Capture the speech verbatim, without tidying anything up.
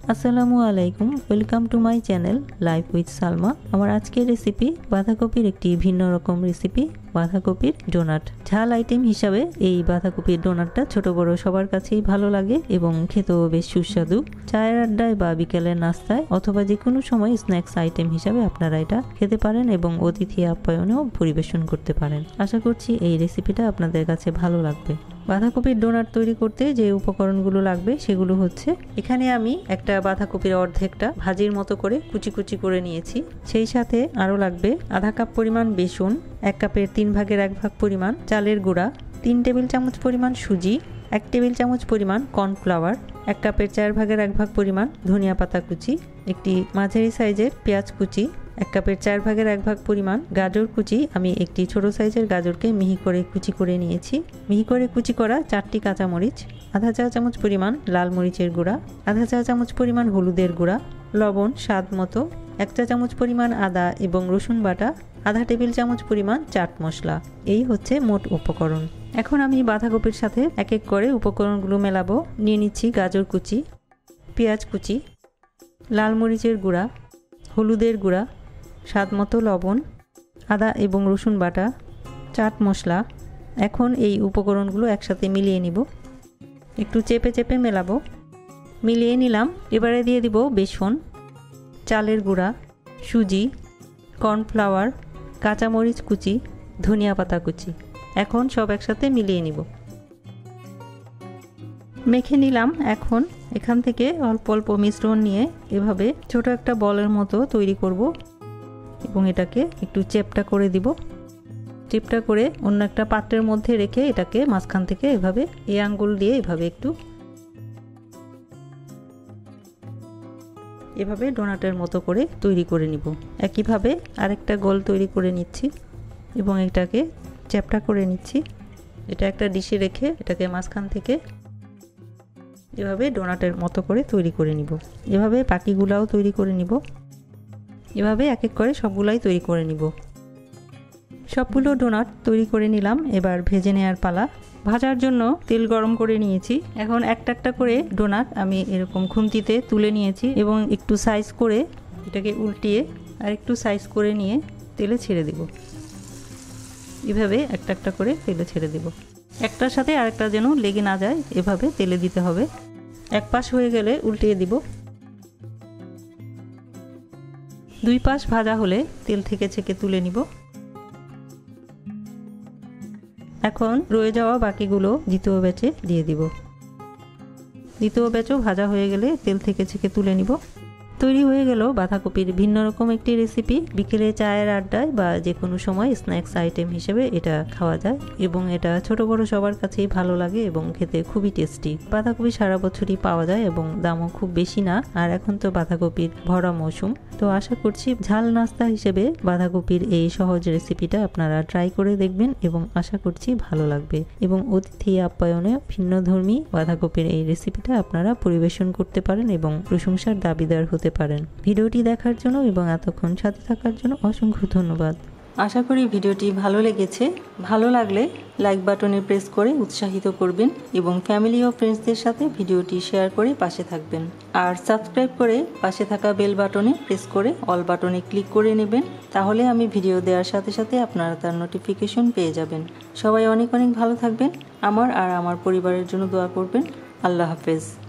আসসালামু আলাইকুম, welcome to my channel life with Salma. আমার আজকের রেসিপি বাঁধাকপির একটি ভিন্ন রকম রেসিপি, বাঁধাকপির ডোনাট। ঝাল আইটেম হিসাবে এই বাঁধাকপির ডোনাটটা ছোট বড় সবার কাছেই ভালো লাগে এবং খেতেও বেশ সুস্বাদু। চায়ের আড্ডায় বা বিকেলের নাস্তায় অথবা যে কোনো সময় স্ন্যাক্স আইটেম হিসাবে আপনারা এটা খেতে পারেন এবং অতিথি আপ্যায়নেও পরিবেশন করতে পারেন। আশা করছি এই রেসিপিটা আপনাদের কাছে ভালো লাগবে। বাঁধাকপির ডোনাট তৈরি করতে যে উপকরণগুলো লাগবে সেগুলো হচ্ছে, এখানে আমি একটা বাঁধাকপির অর্ধেকটা ভাজির মতো করে কুচি কুচি করে নিয়েছি। সেই সাথে আরও লাগবে আধা কাপ পরিমাণ বেসন, এক কাপের তিন ভাগের এক ভাগ পরিমাণ চালের গুঁড়া, তিন টেবিল চামচ পরিমাণ সুজি, এক টেবিল চামচ পরিমাণ কর্নফ্লাওয়ার, এক কাপের চার ভাগের এক ভাগ পরিমাণ ধনিয়া পাতা কুচি, একটি মাঝারি সাইজের পেঁয়াজ কুচি, এক কাপের চার ভাগের এক ভাগ পরিমাণ গাজর কুচি। আমি একটি ছোট সাইজের গাজরকে মিহি করে কুচি করে নিয়েছি। মিহি করে কুচি করা চারটি কাঁচামরিচ, আধা চা চামচ পরিমাণ লাল মরিচের গুঁড়া, আধা চা চামচ পরিমাণ হলুদের গুঁড়া, লবণ স্বাদ মতো, এক চা চামচ পরিমাণ আদা এবং রসুন বাটা, আধা টেবিল চামচ পরিমাণ চাট মশলা। এই হচ্ছে মোট উপকরণ। এখন আমি বাঁধাকপির সাথে এক এক করে উপকরণগুলো মেলাবো। নিয়ে নিচ্ছি গাজর কুচি, পেঁয়াজ কুচি, লাল মরিচের গুঁড়া, হলুদের গুঁড়া, স্বাদ মতো লবণ, আদা এবং রসুন বাটা, চাট মশলা। এখন এই উপকরণগুলো একসাথে মিলিয়ে নিব। একটু চেপে চেপে মেলাবো। মিলিয়ে নিলাম। এবারে দিয়ে দিব বেসন, চালের গুঁড়া, সুজি, কর্নফ্লাওয়ার, কাঁচামরিচ কুচি, ধনিয়া পাতা কুচি। এখন সব একসাথে মিলিয়ে নিব। মেখে নিলাম। এখন এখান থেকে অল্প অল্প মিশ্রণ নিয়ে এভাবে ছোট একটা বলের মতো তৈরি করব এবং এটাকে একটু চেপটা করে দিব। চেপটা করে অন্য একটা পাত্রের মধ্যে রেখে এটাকে মাঝখান থেকে এভাবে এই আঙ্গুল দিয়ে এভাবে একটু এভাবে ডোনাটের মতো করে তৈরি করে নিব। একইভাবে আরেকটা গোল তৈরি করে নিচ্ছি এবং এটাকে চ্যাপটা করে নিচ্ছি। এটা একটা ডিশে রেখে এটাকে মাঝখান থেকে এভাবে ডোনাটের মতো করে তৈরি করে নিব। এভাবে বাকিগুলাও তৈরি করে নিব। এভাবে এক এক করে সবগুলাই তৈরি করে নিব। সবগুলো ডোনাট তৈরি করে নিলাম। এবার ভেজে নেওয়ার পালা। ভাজার জন্য তেল গরম করে নিয়েছি। এখন একটা একটা করে ডোনাট আমি এরকম খুন্তিতে তুলে নিয়েছি এবং একটু সাইজ করে এটাকে উল্টিয়ে আর একটু সাইজ করে নিয়ে তেলে ছেড়ে দেব। এভাবে একটা একটা করে তেলে ছেড়ে দেব। একটার সাথে আরেকটা যেন লেগে না যায়, এভাবে তেলে দিতে হবে। এক পাশ হয়ে গেলে উল্টিয়ে দিব। দুই পাশ ভাজা হলে তেল থেকে ছেঁকে তুলে নিব। এখন রয়ে যাওয়া বাকিগুলো দ্বিতীয় ব্যাচে দিয়ে দিব। দ্বিতীয় ব্যাচও ভাজা হয়ে গেলে তেল থেকে ছেঁকে তুলে নিব। তৈরি হয়ে গেল বাঁধাকপির ভিন্ন রকম একটি রেসিপি। বিকেলে চায়ের আড্ডায় বা যে কোনো সময় স্ন্যাক্স আইটেম হিসেবে এটা খাওয়া যায় এবং এটা ছোট বড় সবার কাছেই ভালো লাগে এবং খেতে খুবই টেস্টি। বাঁধাকপি সারা বছরই পাওয়া যায় এবং দামও খুব বেশি না। আর এখন তো বাঁধাকপির ভরা মৌসুম। তো আশা করছি ঝাল নাস্তা হিসেবে বাঁধাকপির এই সহজ রেসিপিটা আপনারা ট্রাই করে দেখবেন এবং আশা করছি ভালো লাগবে এবং অতিথি আপ্যায়নে ভিন্নধর্মী বাঁধাকপির এই রেসিপিটা আপনারা পরিবেশন করতে পারেন এবং প্রশংসার দাবিদার হতে পারেন। ভিডিওটি দেখার জন্য এবং এতক্ষণ সাথে থাকার জন্য অসংখ্য ধন্যবাদ। আশা করি ভিডিওটি ভালো লেগেছে। ভালো লাগলে লাইক বাটনে প্রেস করে উৎসাহিত করবেন এবং ফ্যামিলি ও ফ্রেন্ডসদের সাথে ভিডিওটি শেয়ার করে পাশে থাকবেন। আর সাবস্ক্রাইব করে পাশে থাকা বেল বাটনে প্রেস করে অল বাটনে ক্লিক করে নেবেন। তাহলে আমি ভিডিও দেওয়ার সাথে সাথে আপনারা তার নোটিফিকেশন পেয়ে যাবেন। সবাই অনেক অনেক ভালো থাকবেন। আমার আর আমার পরিবারের জন্য দোয়া করবেন। আল্লাহ হাফেজ।